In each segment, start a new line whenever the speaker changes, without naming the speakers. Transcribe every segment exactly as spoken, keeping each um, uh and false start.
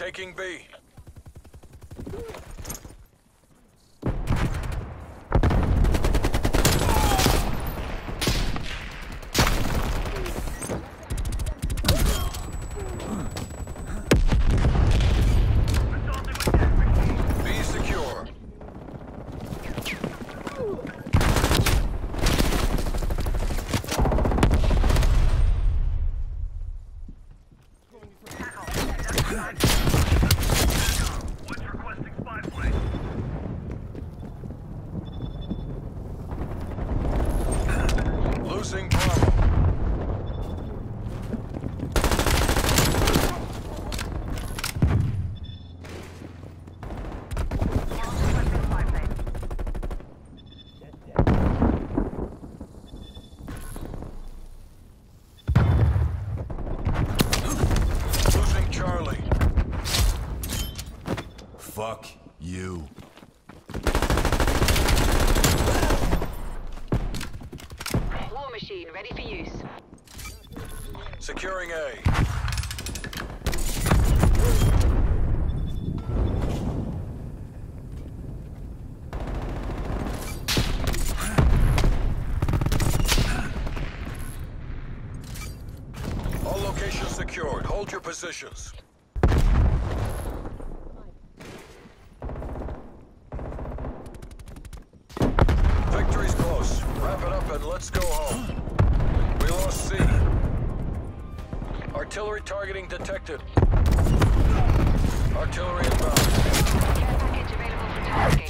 Taking B. B secure. Losing Bravo. Losing Charlie.
Fuck you.
War machine ready for use.
Securing A. All locations secured. Hold your positions. Victory's close. Wrap it up and let's go home. We lost C. Artillery targeting detected. Artillery inbound.
Care package available for tasking.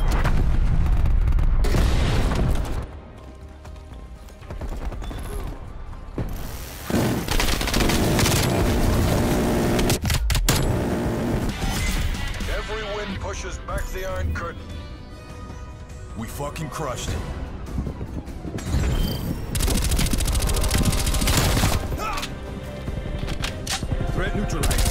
Every wind pushes back the Iron Curtain.
We fucking crushed it. Threat neutralized.